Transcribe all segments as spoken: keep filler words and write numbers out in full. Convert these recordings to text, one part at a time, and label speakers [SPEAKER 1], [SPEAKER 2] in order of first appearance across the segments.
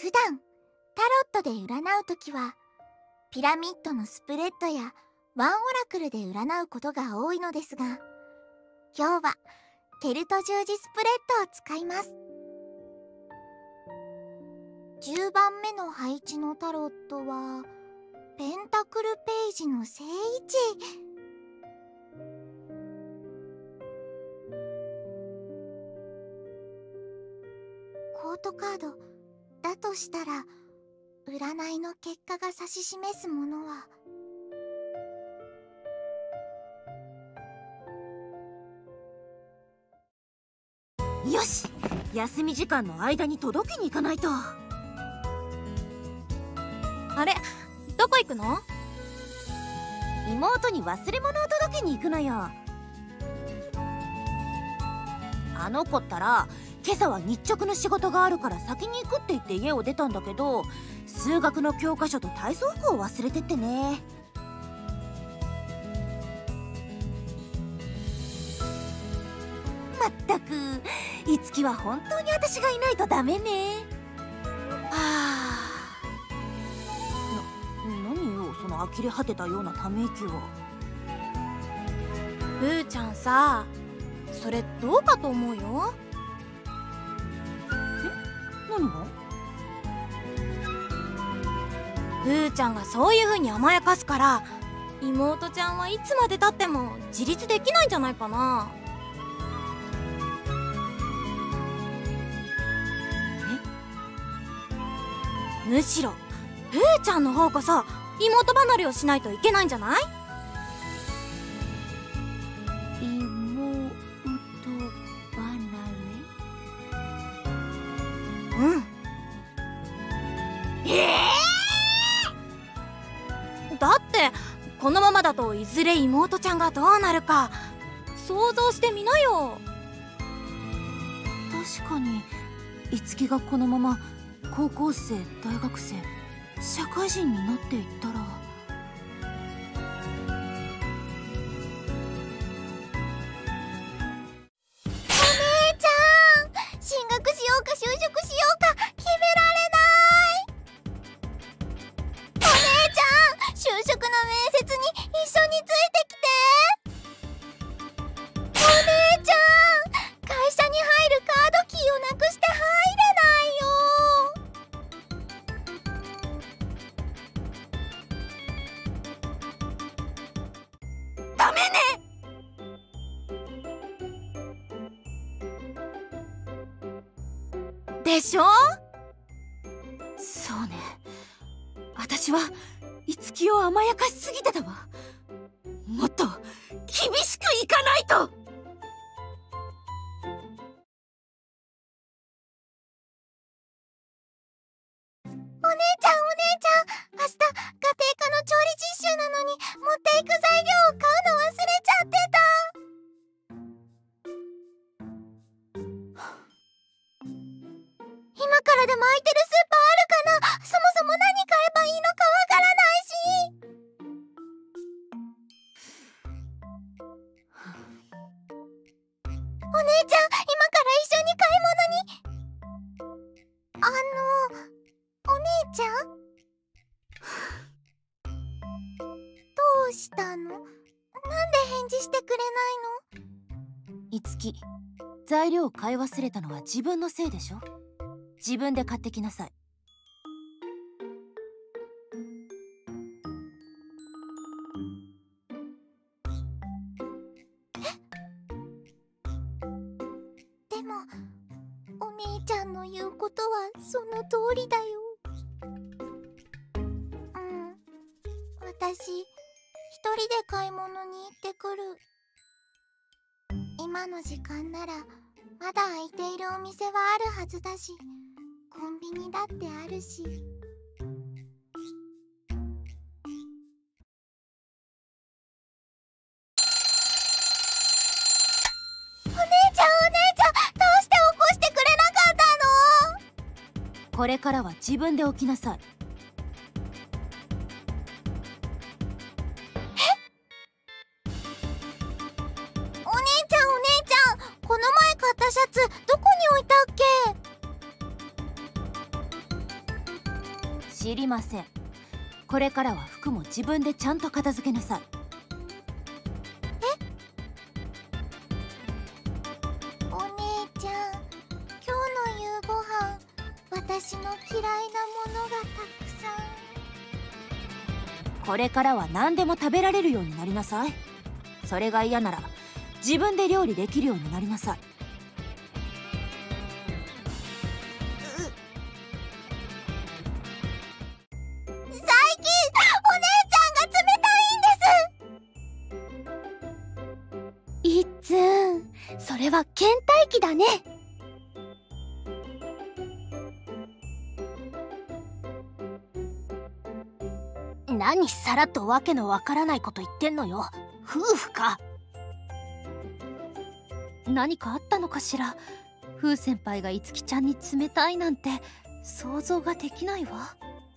[SPEAKER 1] 普段タロットで占うときはピラミッドのスプレッドやワンオラクルで占うことが多いのですが、今日はケルト十字スプレッドを使います。じゅうばんめの配置のタロットはペンタクルページの正位置。コートカードだとしたら、占いの結果が指し示すものは
[SPEAKER 2] よし、休み時間の間に届けに行かないと。
[SPEAKER 3] あれ、どこ行くの？
[SPEAKER 2] 妹に忘れ物を届けに行くのよ。あの子ったら今朝は日直の仕事があるから先に行くって言って家を出たんだけど、数学の教科書と体操服を忘れてってね。まったく、いつきは本当に私がいないとダメね。はあ。な、何よその呆れ果てたようなため息は。
[SPEAKER 3] ふーちゃんさ、それどうかと思うよ。
[SPEAKER 2] え、何が？
[SPEAKER 3] ふーちゃんがそういう風に甘やかすから、妹ちゃんはいつまでたっても自立できないんじゃないかな。え？むしろふーちゃんの方こそ妹離れをしないといけないんじゃない？
[SPEAKER 2] 妹離れ？
[SPEAKER 3] うん。えー、だってこのままだといずれ妹ちゃんがどうなるか想像してみなよ。
[SPEAKER 2] 確かに、いつきがこのまま高校生、大学生、社会人になっていったら。
[SPEAKER 1] お姉ちゃん、進学しようか就職しようか決められない。お姉ちゃん、就職の面接に一緒についてきて。お姉ちゃん、会社に入るカードキーをなくして入れないよ。
[SPEAKER 2] ダメね。
[SPEAKER 3] でしょ？
[SPEAKER 2] そうね、私はいつきを甘やかしすぎてたわ。もっと厳しくいかないと。
[SPEAKER 1] お姉ちゃん、お姉ちゃん、明日家庭科の調理実習なのに持っていく材料を買うの忘れちゃってた。今からでも空いてるスーパーあるかな。そもそも何買えばいいのかわからないし。お姉ちゃん、今から一緒に買い物に。あの、お姉ちゃん？どうしたの？なんで返事してくれないの？
[SPEAKER 2] いつき、材料を買い忘れたのは自分のせいでしょ。自分で買ってきなさい。
[SPEAKER 1] でも、お姉ちゃんの言うことはその通りだよ。うん、私、一人で買い物に行ってくる。今の時間ならまだ開いているお店はあるはずだし、コンビニだってあるし。お姉ちゃん、お姉ちゃん、どうして起こしてくれなかったの？
[SPEAKER 2] これからは自分で起きなさい。
[SPEAKER 1] お姉ちゃん、お姉ちゃん、この前買ったシャツどこに置いたっけ？
[SPEAKER 2] 知りません。これからは服も自分でちゃんと片付けなさい。
[SPEAKER 1] お姉ちゃん、今日の夕ご飯、私の嫌いなものがたくさん。
[SPEAKER 2] これからは何でも食べられるようになりなさい。それが嫌なら自分で料理できるようになりなさい。
[SPEAKER 3] いっつん、それは倦怠期だね。
[SPEAKER 4] 何さらっとわけのわからないこと言ってんのよ。夫婦か。何かあったのかしら。風先輩がいつきちゃんに冷たいなんて想像ができないわ。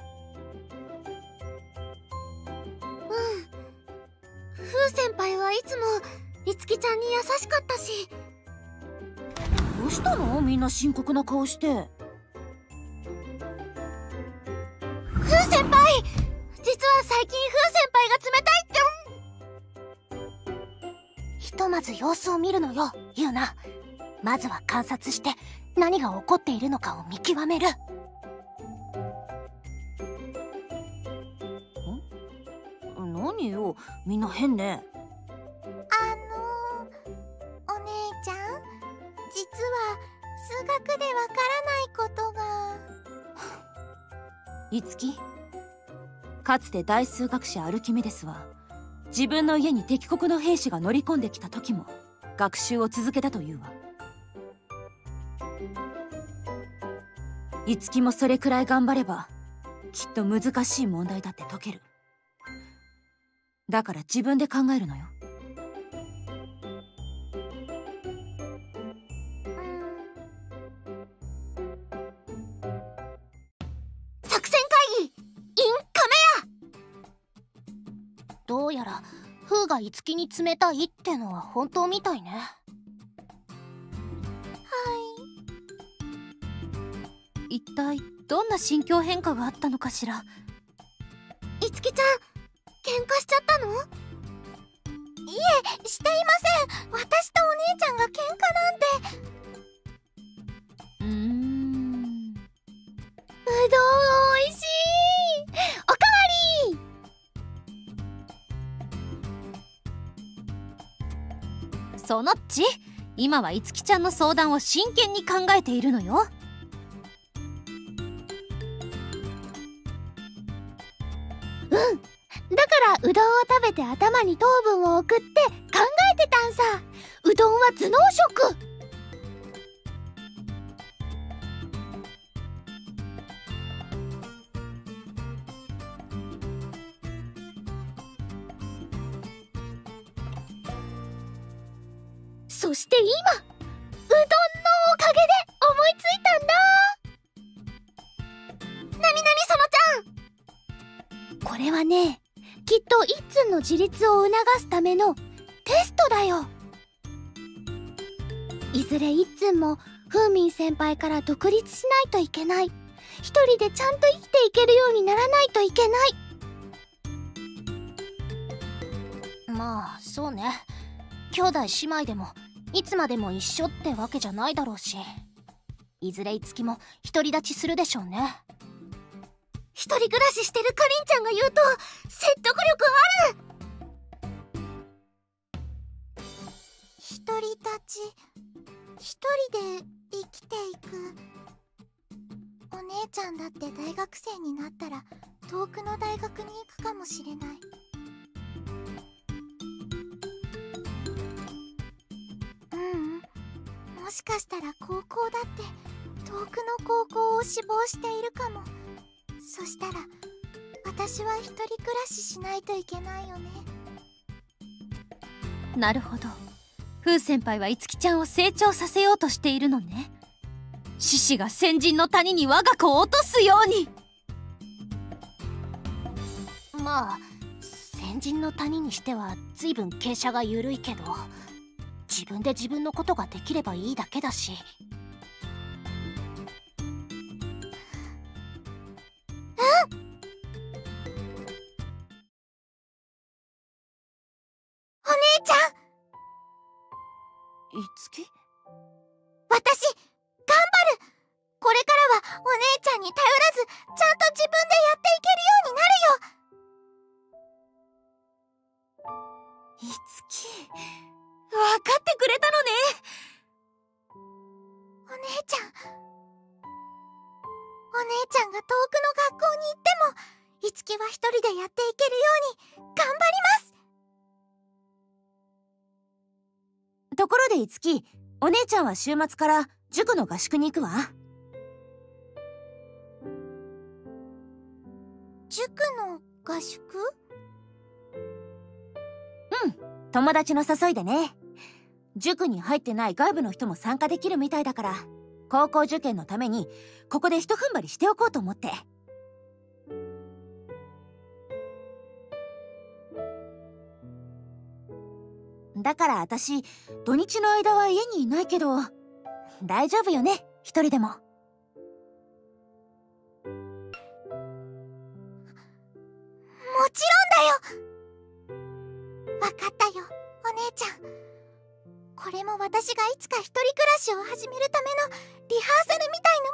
[SPEAKER 3] うん、風先輩はいつもいつきちゃんに優しかったし。
[SPEAKER 2] どうしたの？みんな深刻な顔して。
[SPEAKER 3] 風先輩、実は最近風先輩が冷たいって。
[SPEAKER 4] ひとまず様子を見るのよ、ユウナ。まずは観察して何が起こっているのかを見極める。
[SPEAKER 2] ん？何よ、みんな変ね。
[SPEAKER 1] あのー、お姉ちゃん、実は数学でわからないことが。
[SPEAKER 2] いつき、かつて大数学者アルキメデスは自分の家に敵国の兵士が乗り込んできた時も学習を続けたというわ。いつきもそれくらい頑張ればきっと難しい問題だって解ける。だから自分で考えるのよ。
[SPEAKER 3] 作戦会議 in カメヤ。
[SPEAKER 4] どうやら風がいつきに冷たいってのは本当みたいね。一体どんな心境変化があったのかしら。
[SPEAKER 3] いつきちゃん、喧嘩しちゃったの？
[SPEAKER 1] いえ、していません。私とお姉ちゃんが喧嘩なんて。
[SPEAKER 4] うーん。
[SPEAKER 3] うどんおいしい。おかわ
[SPEAKER 4] り。そのっち、今はいつきちゃんの相談を真剣に考えているのよ。
[SPEAKER 3] だからうどんを食べて頭に糖分を送って考えてたんさ。うどんは頭脳食。そして今、うどんのおかげで思いついたんだ。なになにそのちゃん。これはね、きっと一通の自立を促すためのテストだよ。いずれ一通もフーミン先輩から独立しないといけない。一人でちゃんと生きていけるようにならないといけない。
[SPEAKER 4] まあそうね。兄弟姉妹でもいつまでも一緒ってわけじゃないだろうし、いずれいつきも独り立ちするでしょうね。
[SPEAKER 3] 一人暮らししてるかりんちゃんが言うと説得力ある。
[SPEAKER 1] 独り立ち、一人で生きていく。お姉ちゃんだって大学生になったら遠くの大学に行くかもしれない。ううん、もしかしたら高校だって遠くの高校を志望しているかも。そしたら私は一人暮らししないといけないよね。
[SPEAKER 4] なるほど。風先輩はいつきちゃんを成長させようとしているのね。獅子が先人の谷に我が子を落とすように。まあ先人の谷にしては随分傾斜が緩いけど、自分で自分のことができればいいだけだし。
[SPEAKER 1] うん、 ちゃん。
[SPEAKER 2] いつき？
[SPEAKER 1] 私頑張る。これからはお姉ちゃんに頼らず、ちゃんと自分でやっていけるようになるよ。
[SPEAKER 2] いつき、わかってくれたのね。
[SPEAKER 1] お姉ちゃんお姉ちゃんが遠くの学校に行っても、いつきは一人でやっていけるように頑張ります。
[SPEAKER 2] ところでいつき、お姉ちゃんは週末から塾の合宿に行くわ。
[SPEAKER 1] 塾の合宿？
[SPEAKER 2] うん、友達の誘いでね。塾に入ってない外部の人も参加できるみたいだから、高校受験のためにここでひと踏ん張りしておこうと思って。だから私、土日の間は家にいないけど、大丈夫よね、一人でも。
[SPEAKER 1] もちろんだよ。わかったよ、お姉ちゃん。これも私がいつか一人暮らしを始めるためのリハーサルみたい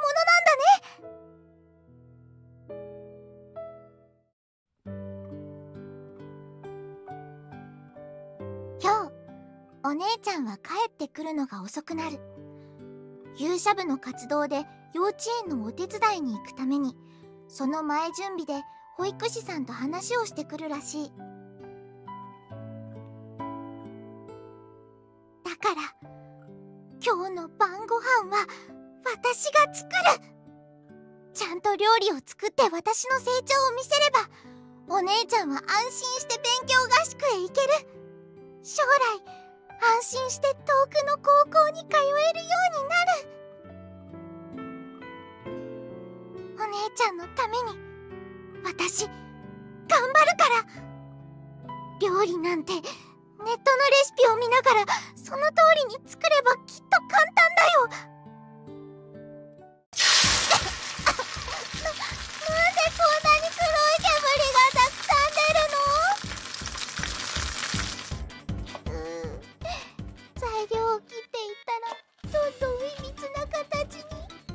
[SPEAKER 1] なものなんだね。今日お姉ちゃんは帰ってくるのが遅くなる。勇者部の活動で幼稚園のお手伝いに行くために、その前準備で保育士さんと話をしてくるらしい。だから今日の晩ご飯は私が作る。ちゃんと料理を作って私の成長を見せれば、お姉ちゃんは安心して勉強合宿へ行ける。将来安心して遠くの高校に通えるようになる。お姉ちゃんのために私頑張るから。料理なんてネットのレシピを見ながらその通りに作ればきっと簡単だよ。な、なんでこんなに黒い煙がたくさん出るの？うーん、材料を切っていったらどんどんいびつな形に。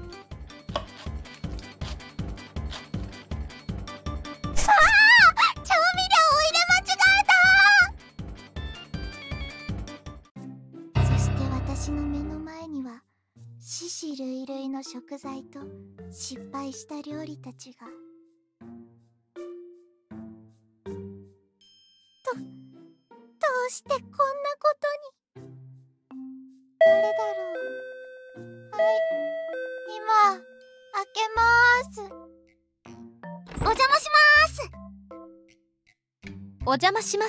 [SPEAKER 1] ああ、調味料を入れ間違えた。そして私の目の前には死死類類の食材と失敗した料理たちが。ど、どうしてこんなことに。誰だろう。はい、今開けまーす。お邪魔しまーす。
[SPEAKER 4] お邪魔します。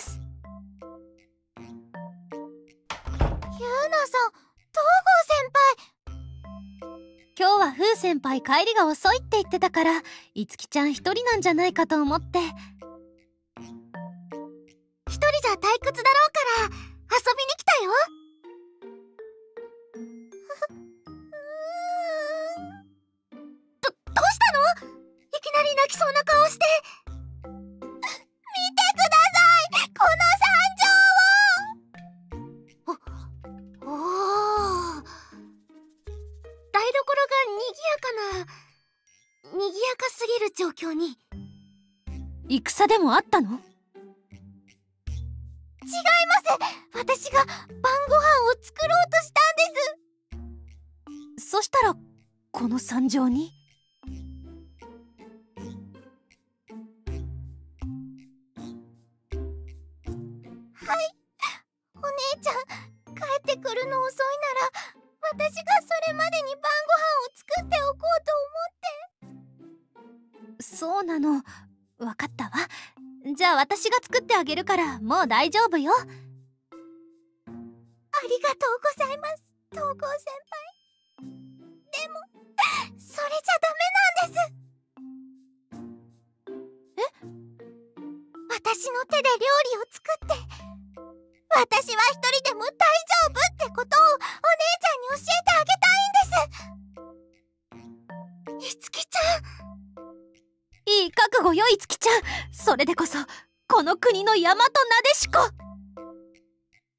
[SPEAKER 1] ゆうなさん、東郷先輩。
[SPEAKER 4] 今日は風先輩帰りが遅いって言ってたから、いつきちゃん一人なんじゃないかと思って。
[SPEAKER 1] 一人じゃ退屈だろうから遊びに来たよ。ど、どうしたの？いきなり泣きそうな顔して。見てください、この惨状を。お、おー、台所が賑やかな、賑やかすぎる状況に。
[SPEAKER 4] 戦でもあったの？
[SPEAKER 1] 違います。私が晩ご飯を作ろうとしたんです。
[SPEAKER 4] そしたらこの惨状に。
[SPEAKER 1] はい、お姉ちゃん帰ってくるの遅いなら私がそれまでに晩ご飯を作っておこうと思って。
[SPEAKER 4] そうなの、わかったわ。じゃあ私が作ってあげるからもう大丈夫よ。
[SPEAKER 1] ありがとうございます、東郷先輩。でもそれじゃダメなんです。え？私の手で料理を作って、私は一人でも大丈夫ってことをお姉ちゃんに教えてあげたいんです。いつきちゃん、
[SPEAKER 4] いい覚悟よ、いつきちゃん。それでこそこの国の大和なでしこ。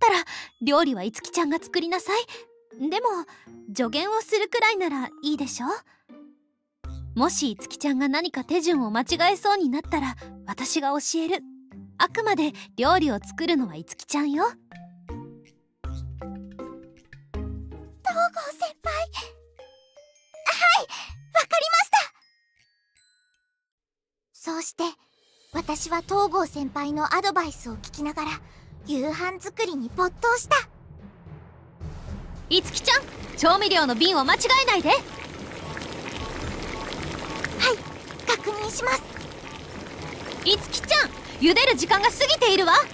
[SPEAKER 4] ったら料理はいつきちゃんが作りなさい。でも助言をするくらいならいいでしょ。もしいつきちゃんが何か手順を間違えそうになったら私が教える。あくまで料理を作るのはいつきちゃんよ。
[SPEAKER 1] 東郷先輩。はい、わかりました。そうして私は東郷先輩のアドバイスを聞きながら夕飯作りに没頭した。
[SPEAKER 4] いつきちゃん、調味料の瓶を間違えないで。はい、
[SPEAKER 1] 確認します。
[SPEAKER 4] いつきちゃん、茹でる時間が過ぎているわ。はい、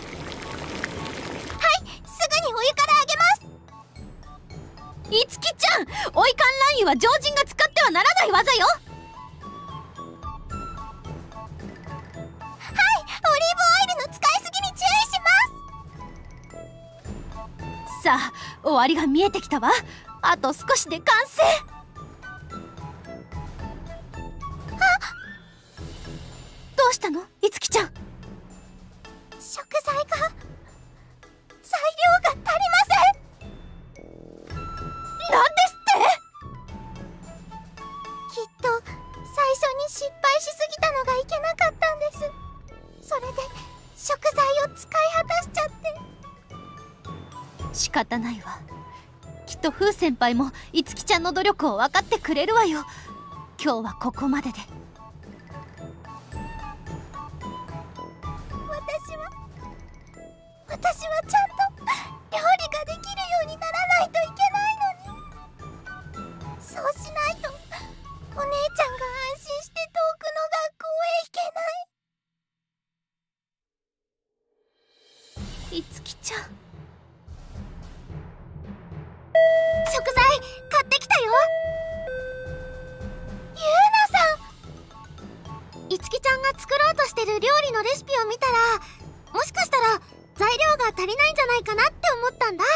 [SPEAKER 1] すぐにお湯からあげます。
[SPEAKER 4] いつきちゃん、オイカンラン油は常人が使ってはならない技よ。
[SPEAKER 1] はい、オリーブオイルの使いすぎに注意します。
[SPEAKER 4] さあ、終わりが見えてきたわ。あと少しで完成。どうしたの、いつきちゃん。
[SPEAKER 1] 食材が材料が足りません。
[SPEAKER 4] なんですって。
[SPEAKER 1] きっと最初に失敗しすぎたのがいけなかったんです。それで食材を使い果たしちゃって。
[SPEAKER 4] 仕方ないわ。きっと風先輩もいつきちゃんの努力を分かってくれるわよ。今日はここまでで。
[SPEAKER 1] 私は私はちゃんと料理ができるようにならないといけないのに。そうしないとお姉ちゃんが安心して遠くの学校へ行けない。
[SPEAKER 4] いつきちゃん。
[SPEAKER 1] 食材買ってきたよ。ゆうなさん。いつきちゃんが作ろうとしてる料理のレシピを見たら、もしかしたら材料が足りないんじゃないかなって思ったんだ。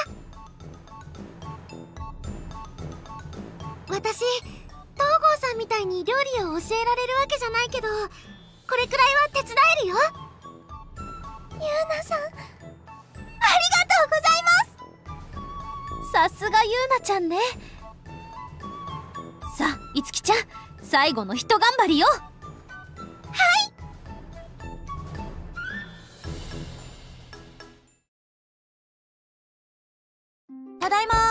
[SPEAKER 1] 私、東郷さんみたいに料理を教えられるわけじゃないけど、これくらいは手伝えるよ。ゆうなさん、ありがとうございます。
[SPEAKER 4] さすがゆうなちゃんね。さあ、いつきちゃん、最後のひと頑張りよ。はい。
[SPEAKER 2] ただいま。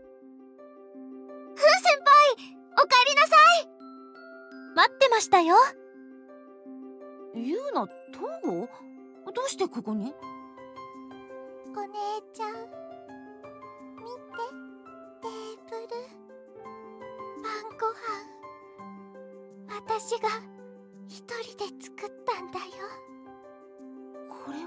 [SPEAKER 1] 風先輩、おかえりなさい。
[SPEAKER 4] 待ってましたよ。
[SPEAKER 2] ゆうな、東郷？どうしてここに？
[SPEAKER 1] お姉ちゃん、見て、テーブル。晩ご飯、私が一人で作ったんだよ。
[SPEAKER 2] これは、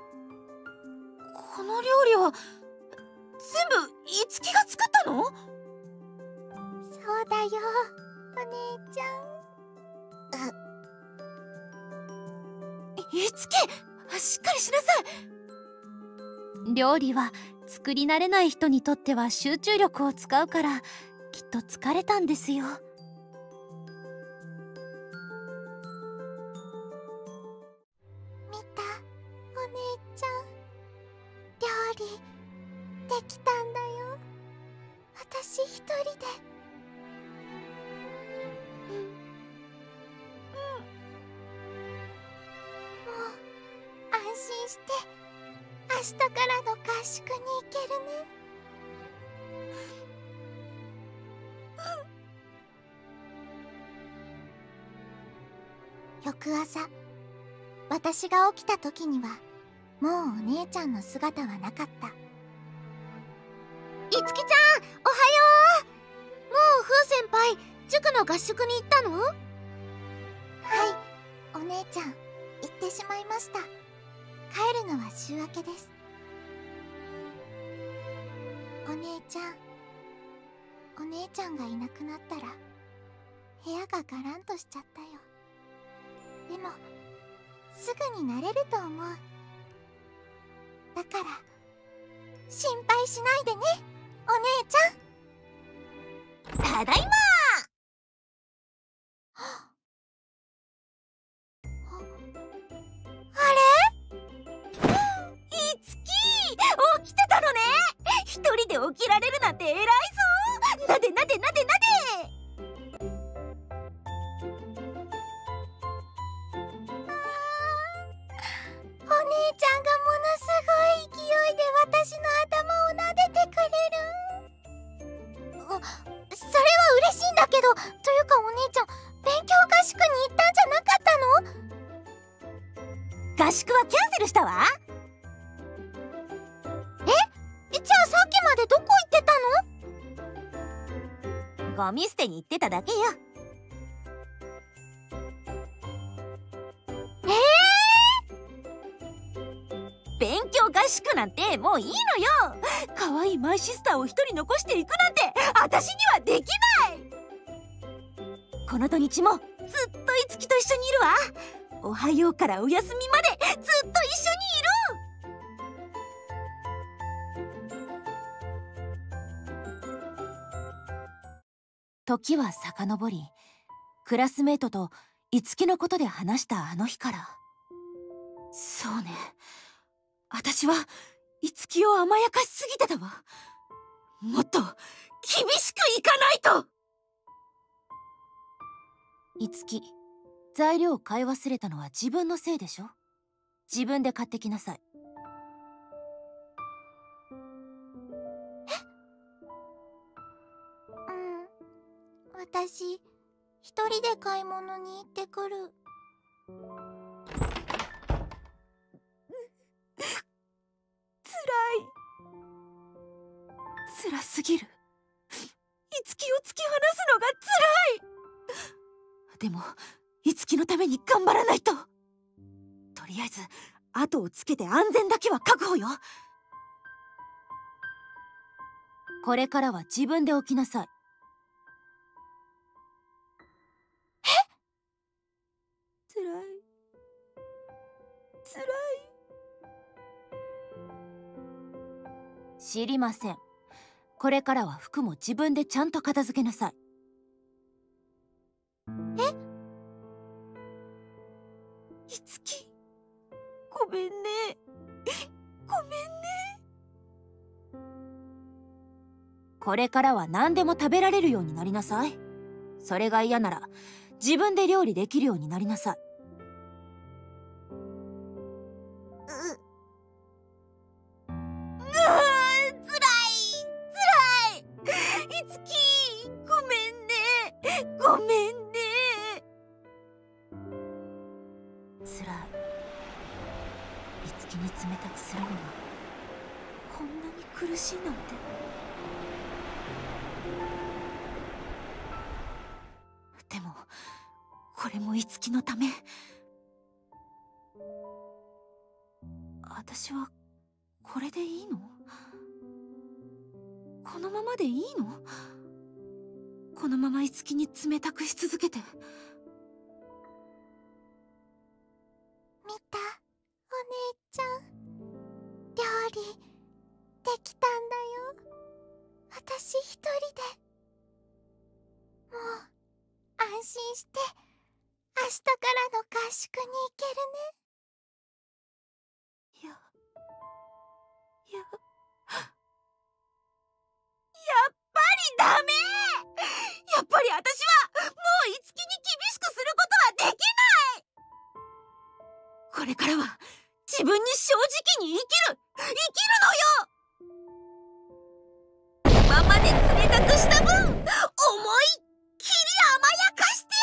[SPEAKER 2] この料理は全部いつきが作ったの？
[SPEAKER 1] そうだよ、お姉ちゃん。
[SPEAKER 2] いつき、しっかりしなさ
[SPEAKER 4] い。料理は作り慣れない人にとっては集中力を使うからきっと疲れたんですよ。
[SPEAKER 1] 見た、お姉ちゃん。料理できたんだよ、私一人で。うん、もう安心して明日からの合宿に行けるね。翌朝、私が起きた時にはもうお姉ちゃんの姿はなかった。いつきちゃん、おはよう。もう風先輩、塾の合宿に行ったの？はい、お姉ちゃん、行ってしまいました。帰るのは週明けです。お姉ちゃん、お姉ちゃんがいなくなったら部屋がガランとしちゃったよ。でもすぐに慣れると思う。だから心配しないでね、お姉ちゃん。ただいま。あれ？いつき、起きそれは嬉しいんだけど。というかお姉ちゃん、勉強合宿に行ったんじゃなかったの？
[SPEAKER 2] 合宿はキャンセルしたわ。
[SPEAKER 1] え？じゃあさっきまでどこ行ってたの？
[SPEAKER 2] ゴミ捨てに行ってただけよ。
[SPEAKER 1] えー
[SPEAKER 2] 勉強合宿なんてもういいのよ。可愛いマイシスターを一人残していくなんて私にはできない。この土日もずっといつきと一緒にいるわ。おはようからお休みまでずっと一緒にいる。時は遡り、クラスメートといつきのことで話したあの日から。そうね、私はいつきを甘やかしすぎてたわ。もっと厳しくいかないと。いつき、材料を買い忘れたのは自分のせいでしょ。自分で買ってきなさい。
[SPEAKER 1] うん、私一人で買い物に行ってくる。
[SPEAKER 2] 辛すぎる。いつきを突き放すのが辛い。でもいつきのために頑張らないと。とりあえず後をつけて安全だけは確保よ。これからは自分で起きなさい。
[SPEAKER 1] え？
[SPEAKER 2] 辛い辛い。知りません。これからは服も自分でちゃんと片付けなさい。
[SPEAKER 1] え？
[SPEAKER 2] いつき、ごめんね。ごめんね。これからは何でも食べられるようになりなさい。それが嫌なら自分で料理できるようになりなさい。ごめんね。つらい。いつきに冷たくするのがこんなに苦しいなんて。でもこれもいつきのため。私はこれでいいの？このままでいいの？このままいつきに冷たくし続けて。
[SPEAKER 1] 見た？お姉ちゃん、料理できたんだよ。私一人で。もう安心して明日からの合宿に行ける
[SPEAKER 2] ね。やややっぱりダメ。やっぱり私はもういつきに厳しくすることはできない。これからは自分に正直に生きる生きるのよ。今まで冷たくした分、思いっきり甘やかして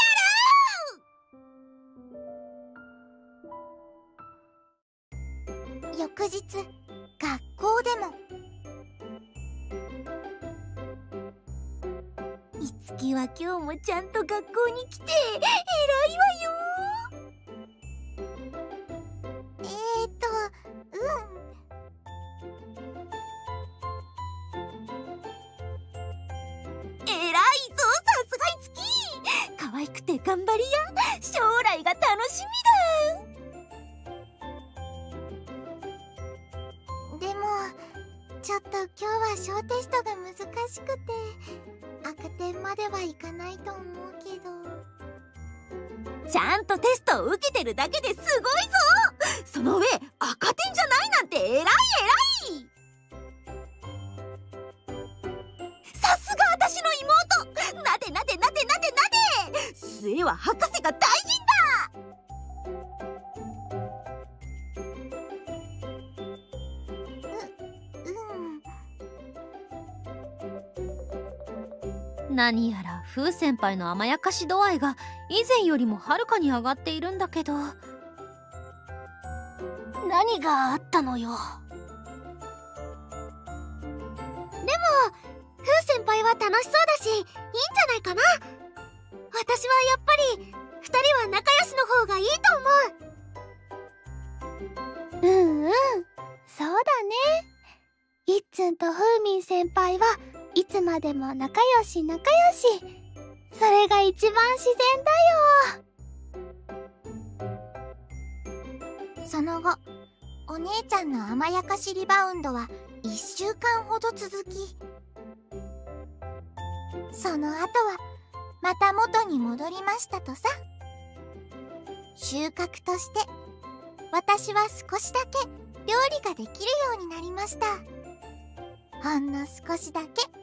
[SPEAKER 1] やる。翌日、学校でもいつきは今日もちゃんと学校に来て偉いわよ。えーと
[SPEAKER 2] うん偉いぞ、さすがいつき。可愛くて頑張りや。将来が楽し
[SPEAKER 1] みだ。でもちょっと今日は小テストが難しくて赤点まではいかないと思うけど。
[SPEAKER 2] ちゃんとテストを受けてるだけですごいぞ。その上赤点じゃないなんて偉い偉い。さすが私の妹。なでなでなでなでなで。末は博士が大臣だ。
[SPEAKER 1] ううん
[SPEAKER 4] 何やら風先輩の甘やかし度合いが以前よりもはるかに上がっているんだけど。
[SPEAKER 3] 何があったのよ。でも風先輩は楽しそうだしいいんじゃないかな。私はやっぱりふたりは仲良しの方がいいと思う。うんうん、そうだね。いっつんとふーみん先輩はいつまでも仲良し仲良し。それが一番自然だ
[SPEAKER 1] よ。その後、お姉ちゃんの甘やかしリバウンドはいっしゅうかんほど続き、その後はまた元に戻りましたとさ。収穫として私は少しだけ料理ができるようになりました。ほんの少しだけ。